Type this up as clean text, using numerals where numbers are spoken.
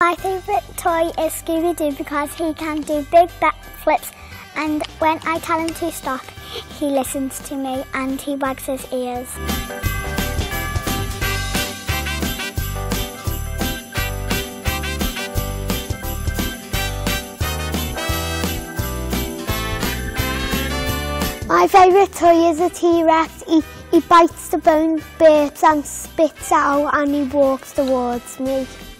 My favourite toy is Scooby-Doo because he can do big backflips, and when I tell him to stop, he listens to me and he wags his ears. My favourite toy is a T-Rex. He bites the bone bits and spits out and he walks towards me.